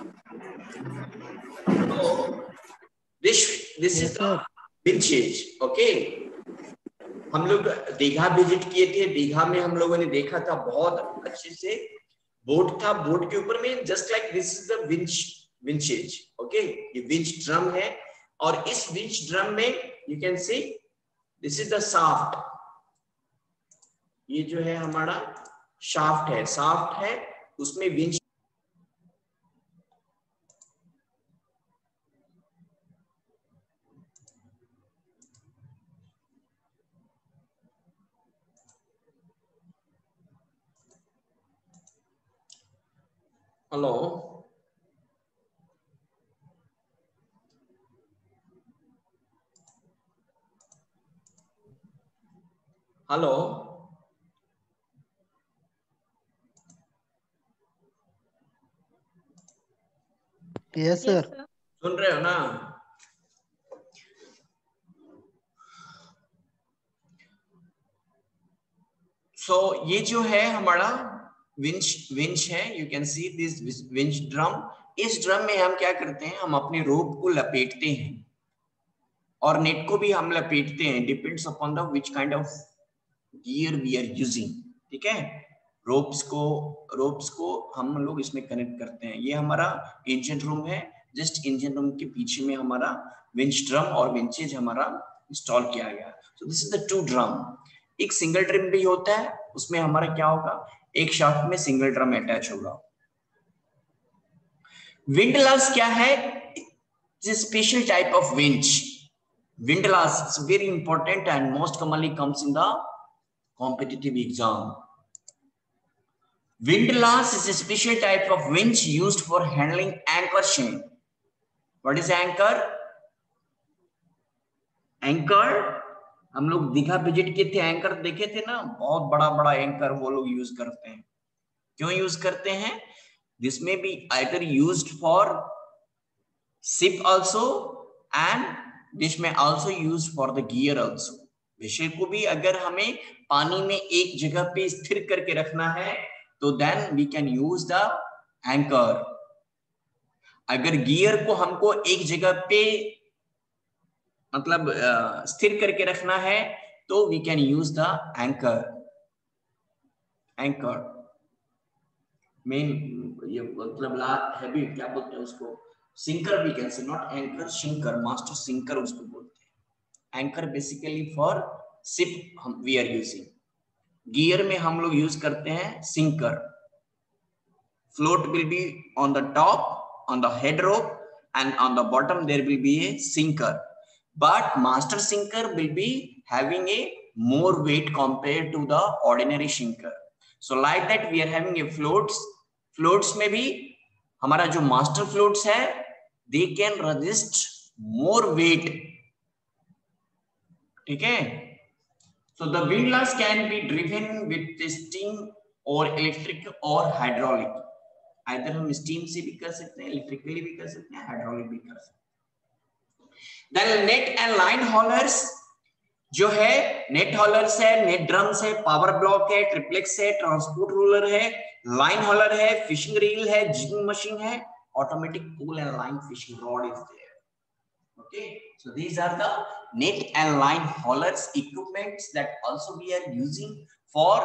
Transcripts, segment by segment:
This is the winches. Okay, हम लोग Digha visit किए थे। दीघा में हम लोगों ने देखा था बहुत अच्छे से, बोट था, बोट के ऊपर में just like this is the winches. Okay, ये विंच ड्रम है और इस विंच ड्रम में you can see this is the shaft. ये जो है हमारा शाफ्ट है उसमें winch. Hello, hello, yes sir, सुन रहे हो ना? सो ये जो है हमारा विंच है। You can see this winch drum. इस ड्रम में हम क्या करते हैं, हम अपने रोप को लपेटते हैं और नेट को भी हम लपेटते हैं, depends upon the which kind of gear we are using. ठीक है, रोप्स को हम लोग इसमें कनेक्ट करते हैं। ये हमारा इंजन रूम है। जस्ट इंजन रूम के पीछे में हमारा विंच ड्रम और विंचेज हमारा इंस्टॉल किया गया। So this is the two drum. एक सिंगल ड्रम भी होता है, उसमें हमारा क्या होगा, एक शाफ्ट में सिंगल ड्रम अटैच होगा। विंडलास क्या है? Special type of winch. Windlass is very important and most commonly comes in the competitive exam. Windlass is a special type of winch used for handling anchor chain. What is anchor? Anchor हम लोग Digha visit किए थे, anchor देखे थे ना, बहुत बड़ा बड़ा एंकर वो लोग यूज करते हैं। क्यों यूज करते हैं? दिस में be either used for ship also and this में also used for the gear also. विषय को भी अगर हमें पानी में एक जगह पे स्थिर करके रखना है तो then we can use the anchor. अगर गियर को हमको एक जगह पे मतलब स्थिर करके रखना है तो we can use the anchor. Anchor मेन ये मतलब हैवी क्या बोलते हैं उसको, सिंकर भी कैन से, not anchor, sinker, master sinker उसको बोलते हैं। एंकर बेसिकली फॉर शिप हम वी आर यूजिंग। गियर में हम लोग यूज करते हैं sinker. Float will be on the top on the head rope and on the bottom there will be a sinker, but master sinker will be having a more weight compared to the ordinary sinker. So like that we are having a floats में भी हमारा जो master floats है they can resist more weight। ठीक है, so the windlass can be driven with steam or electric or hydraulic। Either हम steam से भी कर सकते हैं, इलेक्ट्रिकली भी कर सकते हैं, हाइड्रोलिक भी कर सकते हैं। Then net and line haulers जो है, नेट हॉलर्स है, नेट ड्रम्स है, पावर ब्लॉक है, ट्रिप्लेक्स है, ट्रांसपोर्ट रोलर है, लाइन हॉलर है, फिशिंग रील है, जिगिंग मशीन है, automatic pole and line fishing rod is there. Okay, so these are the net and line haulers equipments that also we are using for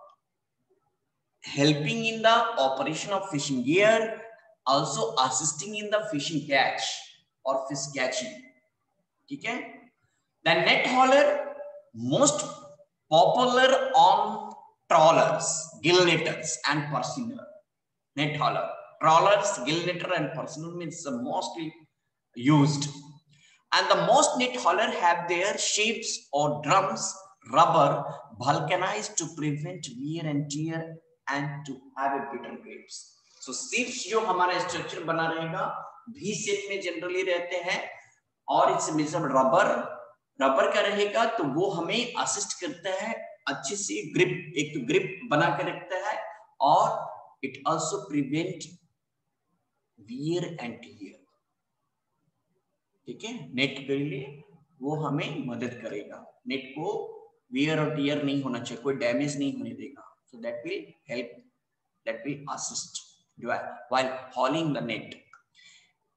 helping in the operation of fishing gear, also assisting in the fishing catch or fish catching। ठीक है, the net hauler most popular on trawlers, gill netters and purseiner। net hauler, trawlers, gill netter and purseiner means the mostly used, and the most net hauler have their shapes or drums rubber vulcanized to prevent wear and tear and to have a better grips। so ships जो हमारा structure बना रहेगा V shape में generally रहते हैं और इसमें सब रबर का रहेगा तो वो हमें असिस्ट करता है अच्छे से ग्रिप, एक तो ग्रिप बना कर रखता है और it also prevent wear and tear. ठीक है, नेट के लिए वो हमें मदद करेगा, नेट को वियर और टियर नहीं होना चाहिए, कोई डैमेज नहीं होने देगा। So that will help, that will assist while hauling the net।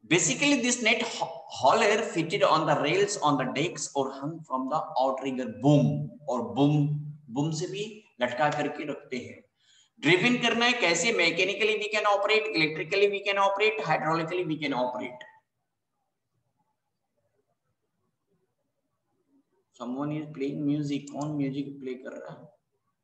Basically, this net hauler fitted on the rails on the decks or hung from the outrigger boom, और boom से भी लटका करके रखते हैं. ड्रिवन करना है कैसे? Mechanically we can operate, electrically we can operate, hydraulically we can operate. Someone is playing music. कौन म्यूजिक प्ले कर रहा है?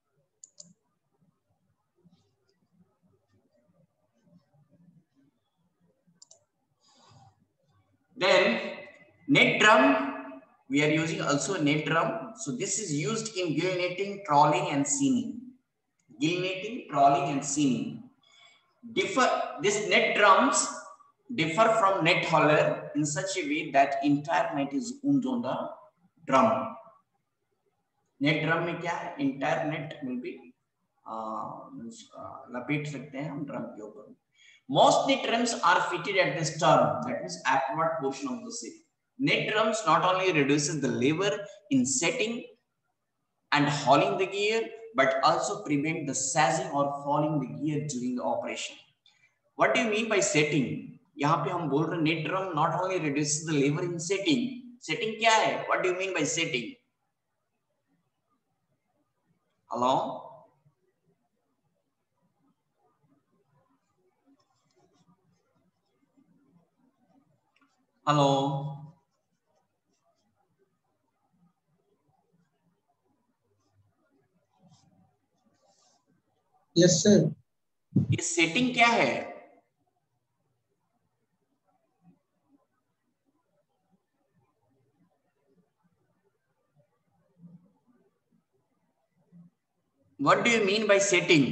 Then net drum, we are using also net drum. So this is used in gill netting, trawling and seining. Gill netting, trawling and seining. This net drums differ from net hauler in such a way that entire net is wound on the drum. Net drum में क्या है? Entire net will be लपेट सकते हैं हम drum के ऊपर. Most net drums are fitted at the stern, that means upward portion of the ship. Net drums not only reduces the labor in setting and hauling the gear, but also prevent the sagging or falling the gear during the operation. What do you mean by setting? यहाँ पे हम बोल रहे हैं net drum not only reduces the labor in setting. Setting क्या है? What do you mean by setting? Hello? Hello? Yes, sir. ये setting क्या है? What do you mean by setting?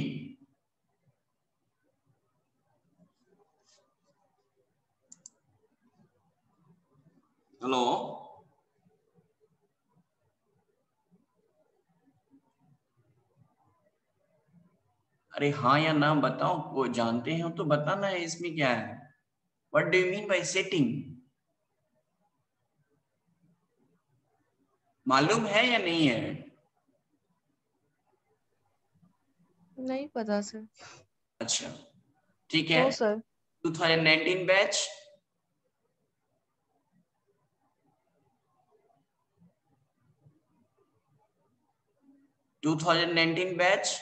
Hello? अरे हाँ या ना बताओ, वो जानते हो तो बताना है इसमें क्या है. What do you mean by setting? मालूम है या नहीं है? नहीं पता सर. अच्छा ठीक है. No sir. 2019 batch. Batch.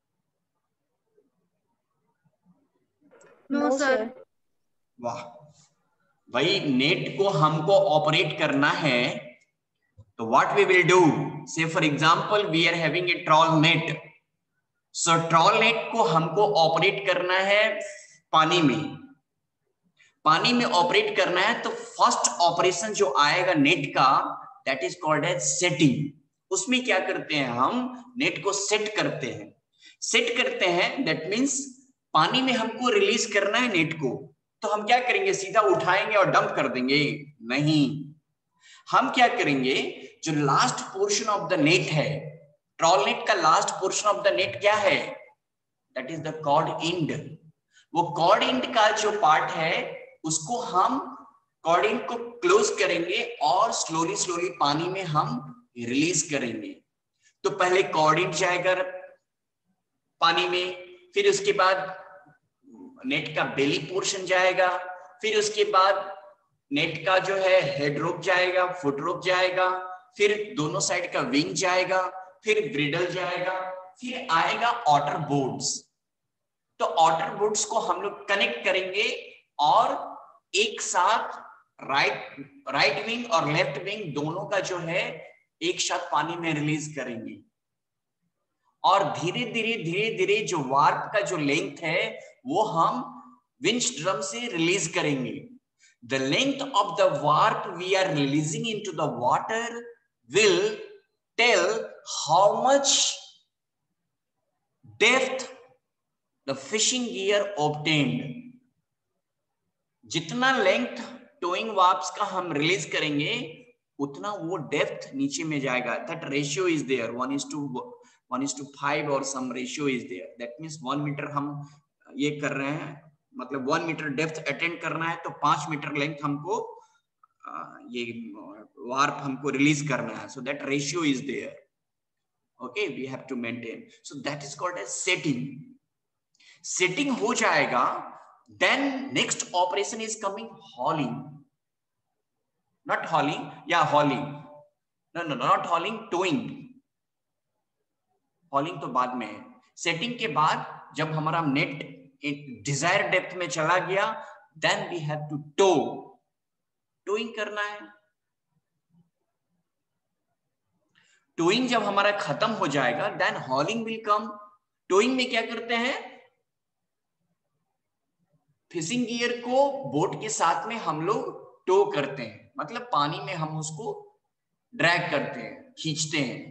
No sir. वाह भाई, नेट को हमको ऑपरेट करना है तो what we will do, say for example we are having a trawl net. So trawl net को हमको ऑपरेट करना है पानी में. पानी में ऑपरेट करना है तो फर्स्ट ऑपरेशन जो आएगा नेट का, that is called as setting. उसमें क्या करते हैं? हम नेट को सेट करते हैं. सेट करते हैं दैट मींस पानी में हमको रिलीज करना है नेट को. तो हम क्या करेंगे? सीधा उठाएंगे और डंप कर देंगे? नहीं, हम क्या करेंगे? जो last portion of the net है, ट्रॉल नेट का last portion of the net क्या है? That is the cord end. वो कॉर्ड एंड का जो पार्ट है उसको हम कॉर्ड एंड को क्लोज करेंगे और स्लोली स्लोली पानी में हम रिलीज करेंगे. तो पहले कॉर्ड एंड जाएगा पानी में, फिर उसके बाद नेट का बेली पोर्शन जाएगा, फिर उसके बाद नेट का जो है हेड रोप जाएगा, फुट रोप जाएगा, फिर दोनों साइड का विंग जाएगा, फिर ग्रिडल जाएगा, फिर आएगा ऑटर बोर्ड्स. तो ऑटर बोर्ड्स को हम लोग कनेक्ट करेंगे और एक साथ राइट विंग और लेफ्ट विंग दोनों का जो है एक साथ पानी में रिलीज करेंगे. और धीरे धीरे जो वार्प का जो लेंथ है वो हम विंच ड्रम से रिलीज करेंगे. The length of the warp we are releasing into the water will tell how much depth the fishing gear obtained. जितना लेंथ टोइंग वार्प्स का हम रिलीज करेंगे उतना वो डेप्थ नीचे में जाएगा. That ratio is there, 1:5 और some ratio is there. That means 1 meter हम ये कर रहे हैं, मतलब 1 मीटर डेप्थ अटेंड करना है तो 5 मीटर लेंथ हमको ये वार्प हमको रिलीज करना है. So that ratio is there. Okay, we have to maintain. So that is called as setting. Setting हो जाएगा Then next operation is coming hauling. Not hauling, yeah, hauling. No, not hauling, towing. हॉलिंग तो बाद में है. Setting के बाद जब हमारा नेट एक डिजायर डेप्थ में चला गया, then we have to tow. Towing करना है. टोइंग जब हमारा खत्म हो जाएगा, then hauling will come. Towing में क्या करते हैं, फिशिंग गियर को बोट के साथ में हम लोग टो करते हैं, मतलब पानी में हम उसको ड्रैग करते हैं, खींचते हैं.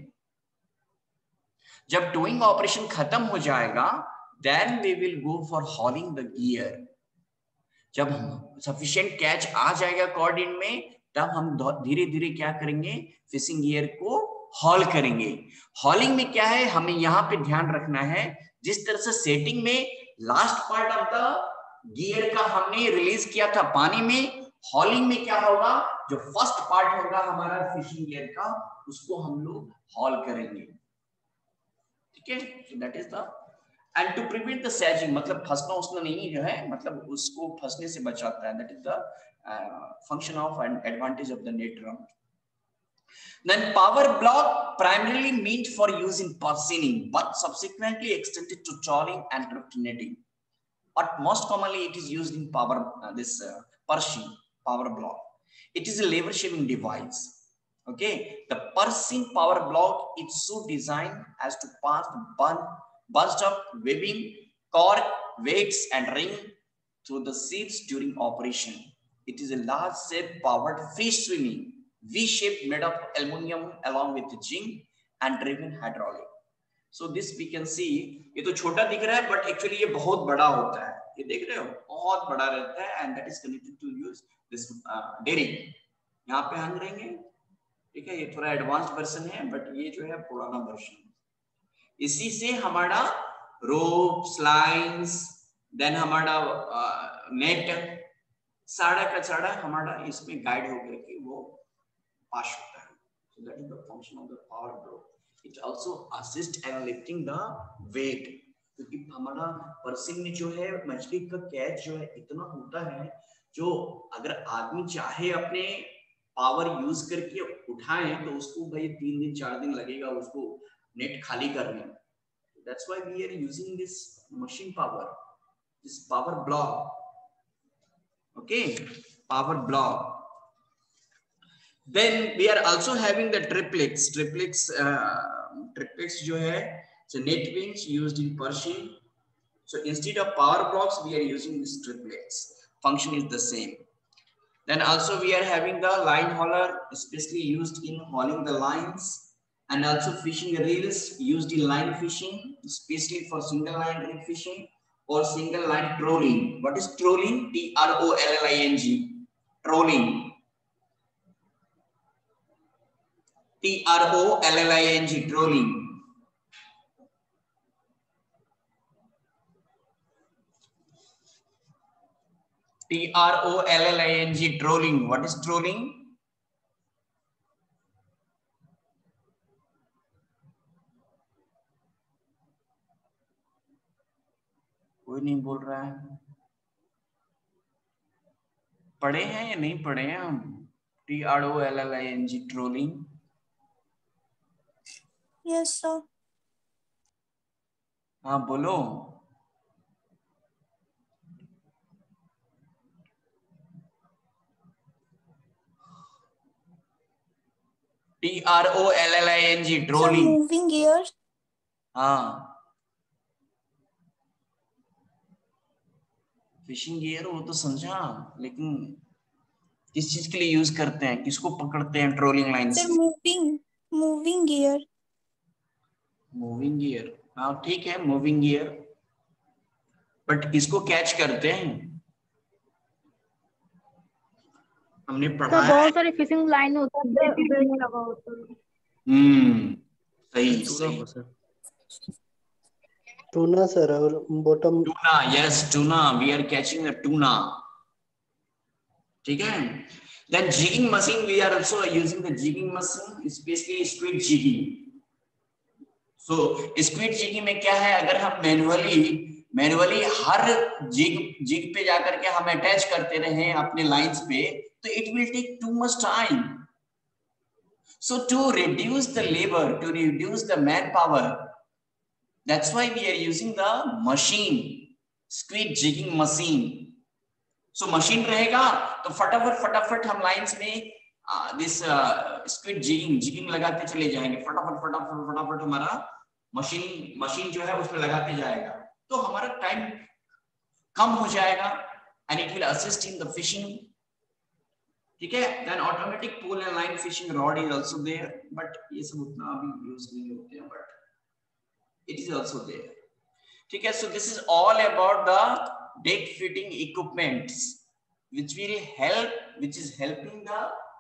जब टोइंग ऑपरेशन खत्म हो जाएगा, then we will go for hauling the gear. जब सफिशिएंट कैच आ जाएगा कॉर्ड इन में, तब हम धीरे धीरे क्या करेंगे, फिशिंग गियर को हॉल करेंगे. हॉलिंग में क्या है, हमें यहाँ पे ध्यान रखना है, जिस तरह से सेटिंग में last part of the gear का हमने रिलीज किया था पानी में, हॉलिंग में क्या होगा, जो फर्स्ट पार्ट होगा हमारा फिशिंग गियर का, उसको हम लोग हॉल करेंगे. ठीक है, so that is the and to prevent the sagging, मतलब फंसना उसना नहीं जो है, मतलब उसको फंसने से बचाता है. that is the function of and advantage of the net drum. Then power block primarily meant for use in pursening, but subsequently extended to trawling and drift netting. But most commonly it is used in pursing power block. It is a lever shaving device. Okay, the pursing power block is so designed as to pass the burst of webbing, cork, weights, and ring through the seats during operation. It is a large shape powered fish swimming V-shape made of aluminum along with the jig and driven hydraulic. So this we can see. ये तो छोटा दिख रहा है, but actually ये बहुत बड़ा होता है. ये देख रहे हो, बहुत बड़ा रहता है, and that is connected to use this derrick. यहाँ पे हंग रहेंगे. ठीक है, ये थोड़ा एडवांस्ड वर्जन है, बट ये जो है पुराना वर्जन. इसी से हमारा रोप्स, लाइंस, देन हमारा नेट, सारा का सारा हमारा इसमें गाइड होकर के वो पास होता है. So that is the function of the power block. It also assists in lifting the weight. क्योंकि हमारा पर्सिंग में जो है मछली का कैच जो है इतना होता है, जो अगर आदमी चाहे अपने पावर यूज करके उठाएं तो उसको भाई 3 दिन 4 दिन लगेगा उसको नेट खाली करने. That's why we are using this machine power, this power block. Okay, power block. Then we are also having the triplets. Triplets जो है, so net winch used in Pershing. So instead of power blocks, we are using these triplets. Function is the same. Then also we are having the line hauler, especially used in hauling the lines, and also fishing reels used in line fishing, especially for single line reel fishing or single line trolling. What is trolling? Trolling. Trolling. Trolling. Trolling. Trolling. Trolling. What is trolling? कोई नहीं बोल रहा है. पढ़े हैं या नहीं पढ़े हैं हम? Trolling. Trolling. Yes, sir. हाँ बोलो. Trolling. Trolling. Moving gears. हाँ. फिशिंग गियर वो तो समझा, लेकिन किस चीज के लिए यूज करते हैं, किसको पकड़ते हैं ट्रोलिंग लाइन से? Moving gear. मूविंग गियर, हाँ ठीक है, मूविंग गियर. बट किसको कैच करते हैं? हमने पढ़ा है बहुत सारे फिशिंग लाइन होता है, बेल्ट लगा होता है. सही. टूना सर, और bottom tuna. Yes, tuna. We are catching the tuna. ठीक है. Then jigging machine, we are also using the jigging machine, especially squid jigging. So squid jigging में क्या है, अगर हम मैनुअली मैनुअली हर जिग पे जाकर के हम अटैच करते रहे अपने लाइंस पे, तो it will take too much time. So to reduce the labor, to reduce the manpower, that's why we are using the machine, squid jigging machine. So machine रहेगा तो फटाफट हम लाइंस में this squid jigging लगाते चले जाएंगे. फटाफट हमारा मशीन जो है उसमें लगाते जाएगा, तो हमारा टाइम कम हो जाएगा and it will assist in the fishing. ठीक है. Then automatic pole and line fishing rod is also there, but ये सब उतना अभी यूज नहीं होते हैं, but it is also there. ठीक है. So this is all about the deck fitting equipments which is helping the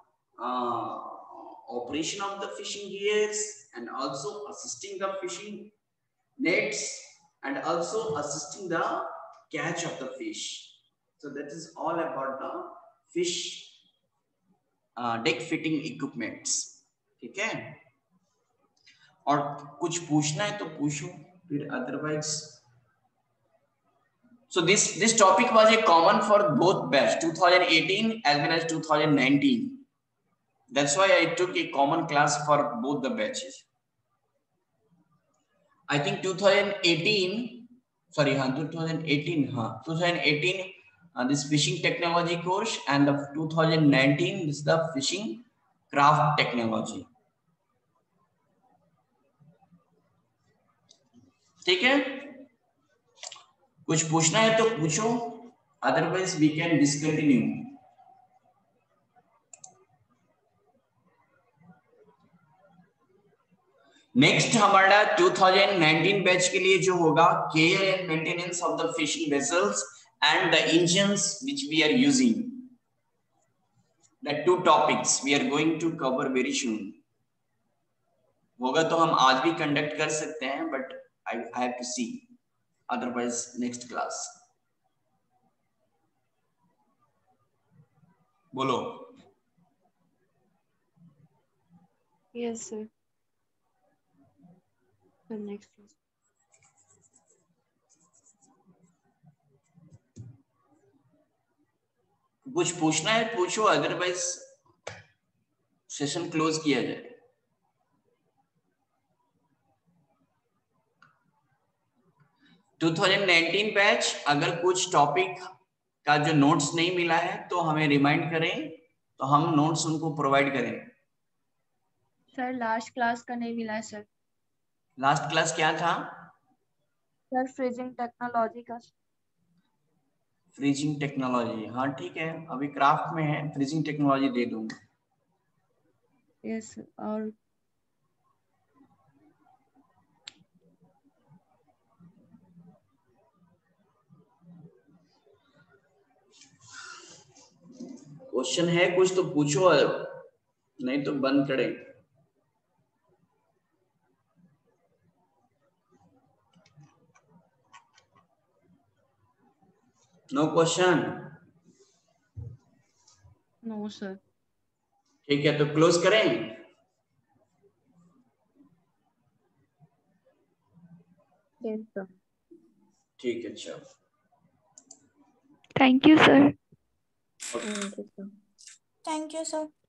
operation of the fishing gears and also assisting the fishing nets and also assisting the catch of the fish. So that is all about the fish deck fitting equipments. ठीक है. और कुछ पूछना है तो पूछो, फिर otherwise. So this topic was a common for both batch 2018 as well as 2019. That's why I took a common class for both the batches. I think 2018 this fishing technology course, and the 2019 this is the fishing craft technology. ठीक है. कुछ पूछना है तो पूछो, otherwise we can discontinue. Next हमारा 2019 batch के लिए जो होगा, care and maintenance of the fishing vessels and the engines which we are using. The two topics we are going to cover very soon. होगा तो हम आज भी कंडक्ट कर सकते हैं, but I have to see. Otherwise next class. बोलो. Yes, sir. The next class. कुछ पूछना है पूछो, अदरवाइज सेशन क्लोज किया जाए. टू 2019 बैच, अगर कुछ टॉपिक का जो नोट्स नहीं मिला है तो हमें रिमाइंड करें, तो हम नोट्स उनको प्रोवाइड करें. सर लास्ट क्लास का नहीं मिला है सर. लास्ट क्लास क्या था सर? फ्रीजिंग टेक्नोलॉजी का. Freezing technology. हाँ ठीक है, अभी क्राफ्ट में है, फ्रीजिंग टेक्नोलॉजी दे दूंगा. यस. और क्वेश्चन है कुछ तो पूछो, नहीं तो बंद करें. No question. No sir. ठीक है, तो क्लोज करें. Yes sir. ठीक है, चलो. Thank you, sir. Thank you sir. Thank you, sir.